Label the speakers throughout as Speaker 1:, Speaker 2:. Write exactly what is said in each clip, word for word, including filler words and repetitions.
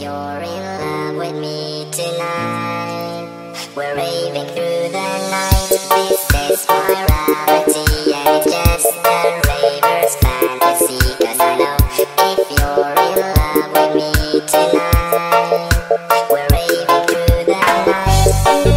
Speaker 1: you're in love with me tonight, we're raving through the night. This is my reality and it's just a raver's fantasy. Cause I know if you're in love with me tonight, we're raving through the night.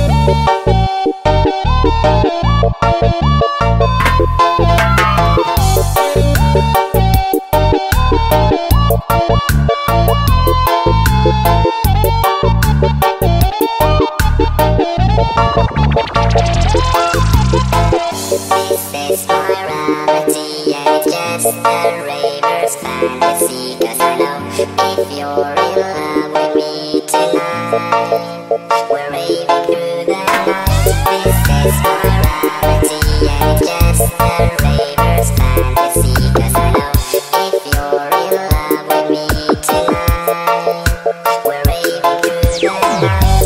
Speaker 1: This is my reality and it's just a raver's fantasy. Cause I know if you're in love with me tonight, we're raving through the night. This is my reality and it's just a raver's fantasy. Cause I know if you're in love with me tonight, we're raving through the night.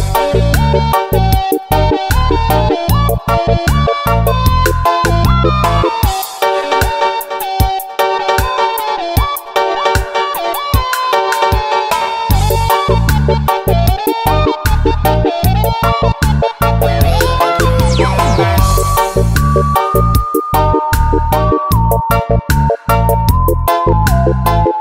Speaker 1: We're raving through the night.